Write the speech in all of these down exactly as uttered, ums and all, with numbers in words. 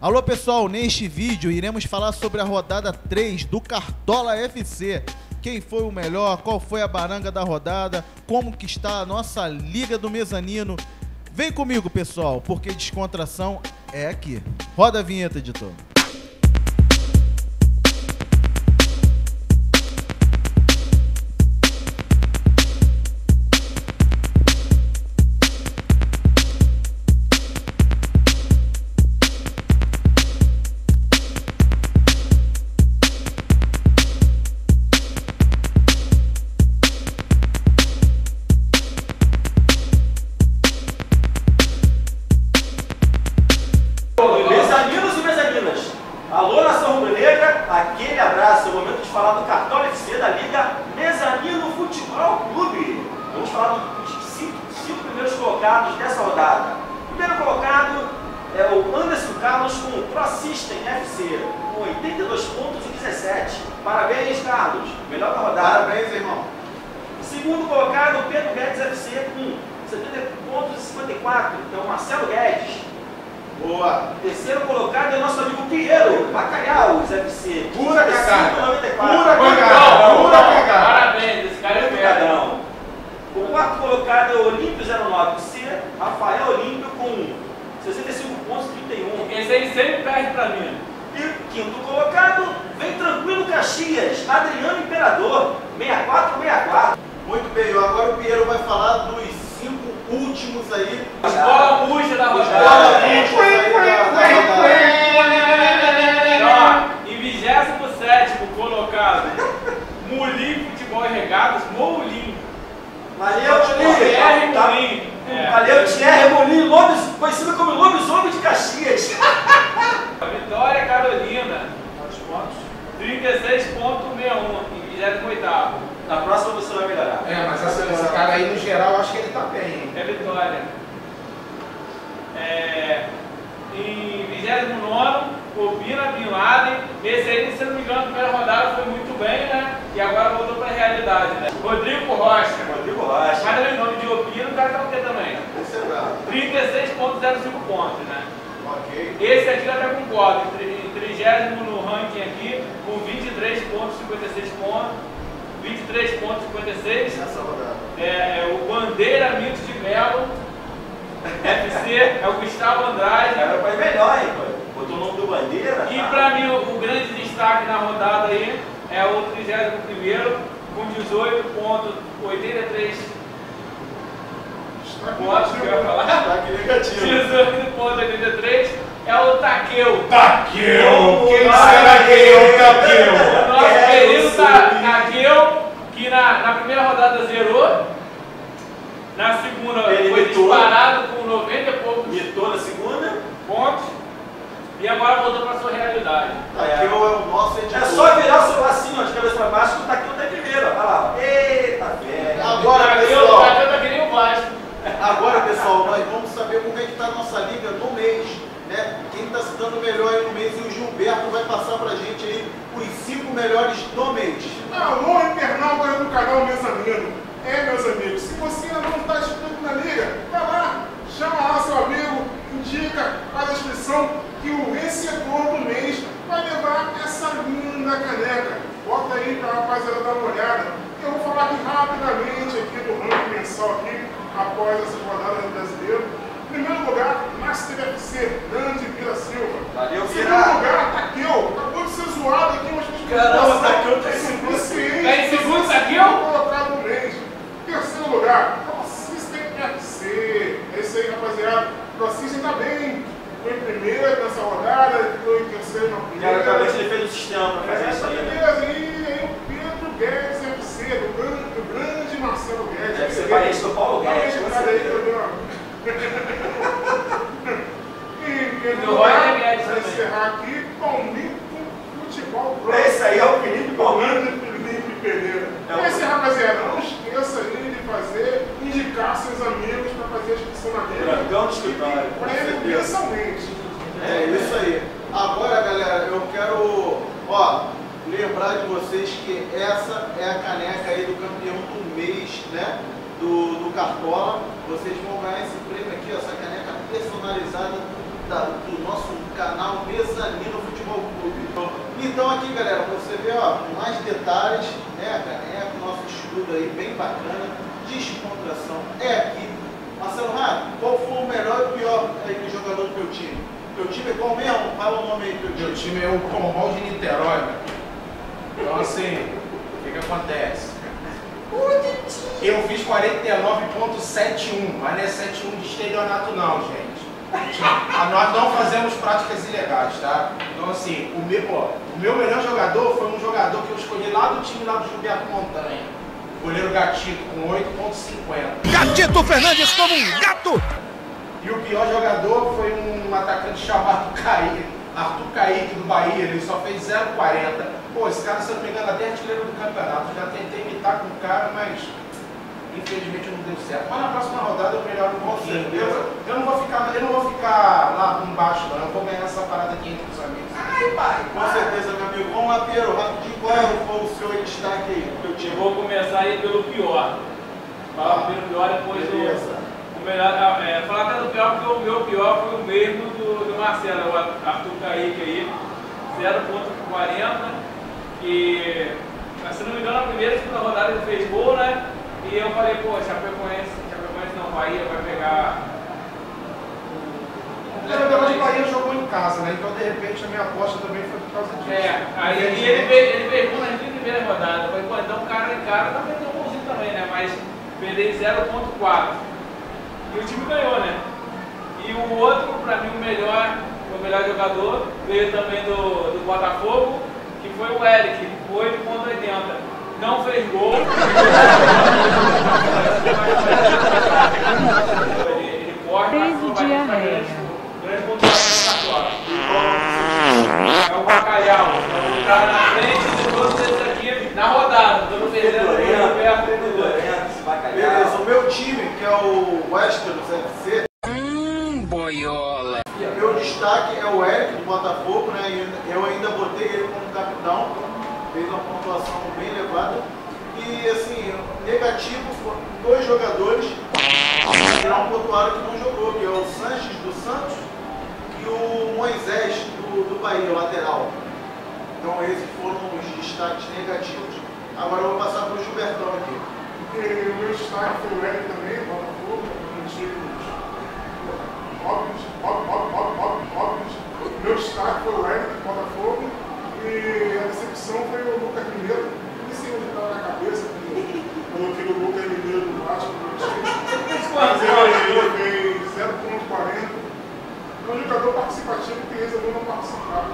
Alô pessoal, neste vídeo iremos falar sobre a rodada três do Cartola F C. Quem foi o melhor, qual foi a baranga da rodada, como que está a nossa Liga do Mezanino. Vem comigo pessoal, porque descontração é aqui. Roda a vinheta, editor. Mezaninos e mezaninas, alô nação rubro-negra, aquele abraço, é o momento de falar do Cartola F C da Liga Mezanino Futebol Clube. Vamos falar dos cinco, cinco primeiros colocados dessa rodada. O primeiro colocado é o Anderson Carlos com o Pro System F C, com oitenta e dois pontos e dezessete. Parabéns, Carlos, melhor da rodada. Parabéns, irmão. Segundo colocado, o Pedro Guedes F C com setenta pontos e cinquenta e quatro, então Marcelo Guedes. Boa! Terceiro colocado é o nosso amigo Pinheiro, Bacalhau, F C. Pura cagada! noventa e quatro. Pura cagada! Pura cagada! Parabéns, esse cara é Obrigadão. O quarto colocado é o Olímpio zero nove C, Rafael Olímpio com sessenta e cinco pontos e trinta e um. Esse aí sempre perde pra mim. E quinto colocado, vem tranquilo Caxias, Adriano Imperador, sessenta e quatro sessenta e quatro. Muito bem, agora o Pinheiro vai falar dos cinco últimos aí. Bola puxa da Bola rodada. puxa aí da rodada. Ó, em vigésimo sétimo colocado, Mulim Futebol e Regatas, Moulim. Valeu, Thierry Thierry Molim. É. Valeu, Thierry Molim, lobis, conhecido como Lobisomem de Caxias. Vitória Carolina, trinta e seis ponto sessenta e um, em vigésimo oitavo. Na próxima você vai melhorar. É, mas essa, esse cara aí, no geral, eu acho que ele tá bem, hein? É Vitória. É, em vigésimo nono, Obina Bin Laden. Esse aí, se não me engano, na primeira rodada foi muito bem, né? E agora voltou para a realidade, né? Rodrigo Rocha. Rodrigo Rocha. Mas também o nome de Obina, o cara tá o quê também? Esse é bravo. trinta e seis ponto zero cinco pontos, né? Ok. Esse aqui eu até concordo. Em trigésimo no ranking aqui, com vinte e três ponto cinquenta e seis pontos. vinte e três ponto cinquenta e seis. Essa rodada. É, o Bandeira Milton de Melo, F C, é o Gustavo Andrade. Cara, foi melhor, hein? Botou o nome do Bandeira. E tá? pra mim o, o grande destaque na rodada aí é o trigésimo primeiro com dezoito ponto oitenta e três pontos, que eu ia falar. Destaque negativo. dezoito ponto oitenta e três é o Taqueu. Taqueu! Quem Nossa, será que é o O Taqueu? nosso Quero querido subir. Ta- Taqueu, que na, na primeira rodada zerou, na segunda Ele foi mitou. disparado com noventa e poucos Mitou na segunda. pontos e agora voltou para sua realidade. Aqui é o nosso editor. É só virar o celular assim, ó, de cabeça pra baixo, que o Taquinho tá em primeiro. Olha lá. Eita, velho. Agora, Taqueu, pessoal, Taqueu tá que nem o Vasco. agora, pessoal, nós vamos saber como é que tá a nossa liga no mês, né? Quem tá se dando melhor aí no mês, e o Gilberto vai passar pra gente aí os cinco melhores do mês. Alô, internauta do canal Mezanino. É, meus amigos, se você ainda não está inscrito na liga, vai lá, chama lá seu amigo, indica a descrição que o vencedor do mês vai levar essa linda caneca. Bota aí para a rapaziada dar uma olhada. Eu vou falar aqui rapidamente aqui do ranking mensal aqui, após essas rodadas do brasileiro. Em primeiro lugar, Master F C, grande Vila Silva. Valeu, Em segundo Vila. lugar, Taqueu. Acabou de ser zoado aqui, mas foi Caramba, Taqueu tá em segundo. segundo. Tá em segundo, Taqueu? Colocado no mês. Terceiro lugar, Pro System F C. É isso aí, rapaziada. Pro System tá bem. Foi em primeiro nessa rodada, foi em terceiro na primeira. Cara, acabei de feito o sistema pra fazer É, isso tá aí. né? beleza. E aí o Pedro Guedes F C, do grande, do grande Marcelo Guedes. Deve ser parente do Paulo Guedes, Parente com do cara aí, certeza. E em primeiro E o lugar, Roger Guedes pra também. encerrar aqui, Palmito Futebol Clube. Esse aí é o Felipe Palmeiras. Palmeiras Felipe Pereira. É o- É isso aí, rapaziada. Não esqueça aí de fazer, indicar seus amigos para fazer a inscrição na liga. Brancão do escritório, com Prêmio certeza. mensalmente. É isso aí. Agora, galera, eu quero, ó, lembrar de vocês que essa é a caneca aí do campeão do mês, né? Do, do Cartola. Vocês vão ganhar esse prêmio aqui, ó, essa caneca personalizada da- do nosso canal mesmo. Então aqui, galera, você vê, ó, mais detalhes, né, a caneca, nosso estudo aí bem bacana, descontração é aqui. Marcelo Rato, qual foi o melhor e o pior aí do jogador do teu time? Teu time é qual mesmo? Fala o nome aí do teu time. Meu time é o Pombal de Niterói, né? Então assim, o que que acontece? Eu fiz quarenta e nove ponto setenta e um, mas não é setenta e um de estelionato não, gente. Nós não fazemos práticas ilegais, tá? Então assim, o meu, ó, o meu melhor jogador foi um jogador que eu escolhi lá do time lá do Gilberto Montanha. Goleiro Gatito, com oito ponto cinquenta. Gatito Fernandes como um gato! E o pior jogador foi um atacante chamado Kaique, Arthur Kaique do Bahia, ele só fez zero ponto quarenta. Pô, esse cara, se eu não me engano, até artilheiro do campeonato. Já tentei imitar com o cara, mas infelizmente não deu certo. Mas na próxima rodada eu melhoro um pouquinho. Eu, eu, não vou ficar, eu não vou ficar lá embaixo, não. Eu vou ganhar essa parada aqui entre os amigos. Ai, pai! Com certeza, meu amigo. Vamos lá, Piero, rapidinho, qual foi o seu destaque aí do teu Eu time? vou começar aí pelo pior. Falar pelo pior, depois Beleza. o, o melhor. É, falar até do pior, porque o meu pior foi o mesmo do, do Marcelo, o Arthur Kaique aí, zero ponto quarenta. Que, se não me engano, na primeira e segunda rodada ele fez gol, né? E eu falei, pô, Chapecoense, Chapecoense não, Bahia vai pegar. O jogador de Bahia jogou em casa, né? Então de repente a minha aposta também foi por causa disso. É, aí ele, ele, fez, ele fez gol nas vinte primeiras rodadas. Eu falei, pô, então o cara em cara tá perdendo um golzinho também, né? Mas perder zero ponto quatro. E o time ganhou, né? E o outro, pra mim, o melhor, o melhor jogador, veio também do, do Botafogo, que foi o Eric, oito ponto oitenta. Não fez gol. ele, ele corre, Crise passou, de vai pra arreia. grande, grande pontuação na Cartola. É o Bacalhau. O cara na frente de todos esses aqui na rodada. Todo perdendo o perto do dois. Beleza, o meu time, que é o Westeros F C, Hum, boiola. meu destaque é o Eric do Botafogo, né? E eu ainda botei ele como capitão, fez uma pontuação bem elevada. E assim, negativo, dois jogadores que não pontuaram que não jogou, que é o Sanches do Santos e o Moisés do, do Bahia, o lateral. Então esses foram os destaques negativos. Agora eu vou passar para o Gilbertão aqui. E o meu destaque foi o Eric também, Botafogo, antigos. Óbvios, óbvios, óbvios, óbvios. Meu destaque foi o Eric, Botafogo. E a decepção foi o Lucas Mineiro. Não sei onde estava na cabeça, eu coloquei o Lucas Mineiro no Vasco. Mas ele, ele fez zero ponto quarenta. É um jogador participativo que resolveu não participar.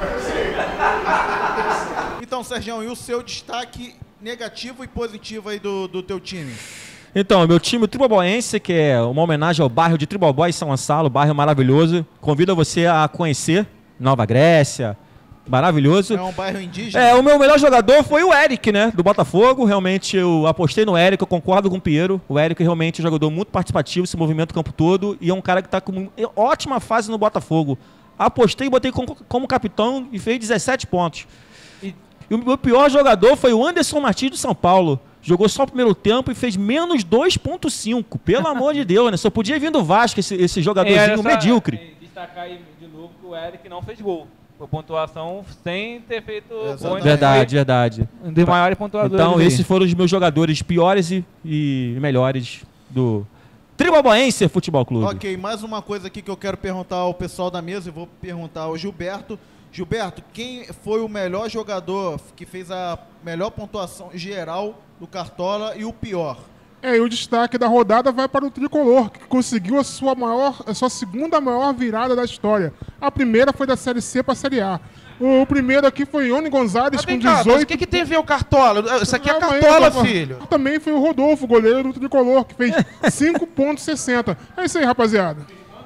Então, Sergião, e o seu destaque negativo e positivo aí do, do teu time? Então, meu time, o Triboboense, que é uma homenagem ao bairro de Tribobó em São Gonçalo, bairro maravilhoso. Convido você a conhecer Nova Grécia, maravilhoso. É um bairro indígena? É, o meu melhor jogador foi o Eric, né, do Botafogo. Realmente eu apostei no Eric, eu concordo com o Piero. O Eric realmente é um jogador muito participativo, se movimenta o campo todo e é um cara que está com ótima fase no Botafogo. Apostei e botei como, como capitão e fez dezessete pontos. E, e o meu pior jogador foi o Anderson Martins do São Paulo. Jogou só o primeiro tempo e fez menos dois ponto cinco. Pelo amor de Deus, né? Só podia vir do Vasco esse, esse jogadorzinho só, medíocre. é, destacar aí de novo que o Eric não fez gol. Foi pontuação sem ter feito gol. Verdade, verdade. Um dos maiores pontuadores. Então, aí. esses foram os meus jogadores piores e, e melhores do Triboboense Futebol Clube. Ok, mais uma coisa aqui que eu quero perguntar ao pessoal da mesa e vou perguntar ao Gilberto. Gilberto, quem foi o melhor jogador que fez a melhor pontuação geral do Cartola e o pior? É, e o destaque da rodada vai para o Tricolor, que conseguiu a sua, maior, a sua segunda maior virada da história. A primeira foi da Série C para a Série A. O primeiro aqui foi Ione Gonzalez com dezoito... Mas o que, que tem a ver o Cartola? Isso aqui é Calma aí, Cartola, calma. filho. Também foi o Rodolfo, goleiro do Tricolor, que fez cinco ponto sessenta. É isso aí, rapaziada.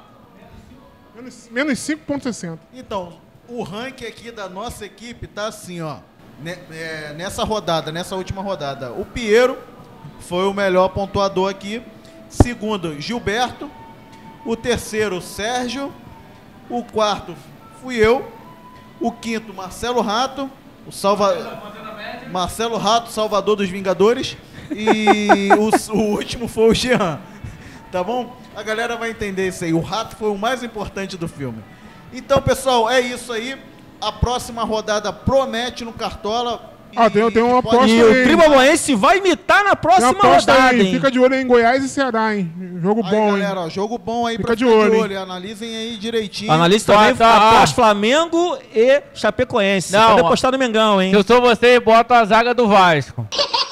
Menos, menos cinco ponto sessenta. Então, o ranking aqui da nossa equipe tá assim, ó. Ne- é, nessa rodada, nessa última rodada. O Piero foi o melhor pontuador aqui. Segundo, Gilberto. O terceiro, Sérgio. O quarto, fui eu. O quinto, Marcelo Rato. O salva... Marcelo Rato, Salvador dos Vingadores. E o, o último foi o Jean. Tá bom? A galera vai entender isso aí. O Rato foi o mais importante do filme. Então, pessoal, é isso aí. A próxima rodada promete no Cartola. Ah, tem, tem uma pode- aposta E o aí. Tribaloense vai imitar na Tem próxima uma aposta rodada, aí. hein? Fica de olho em Goiás e Ceará, hein? Jogo Aí, bom, galera, hein? ó, jogo bom aí Fica pra de ficar olho, de hein? olho. Analisem aí direitinho. Analista também Bota a- após Flamengo e Chapecoense. Não, Pode ó. apostar no Mengão, hein? Se eu sou você, bota a zaga do Vasco.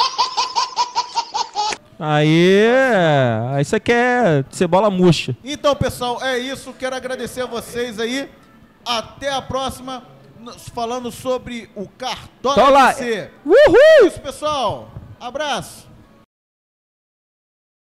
Aí, aí você quer cebola murcha. Então, pessoal, é isso. Quero agradecer a vocês aí. Até a próxima. Nos- Falando sobre o Cartola Tola. F C. Uhul! É isso, pessoal. Abraço.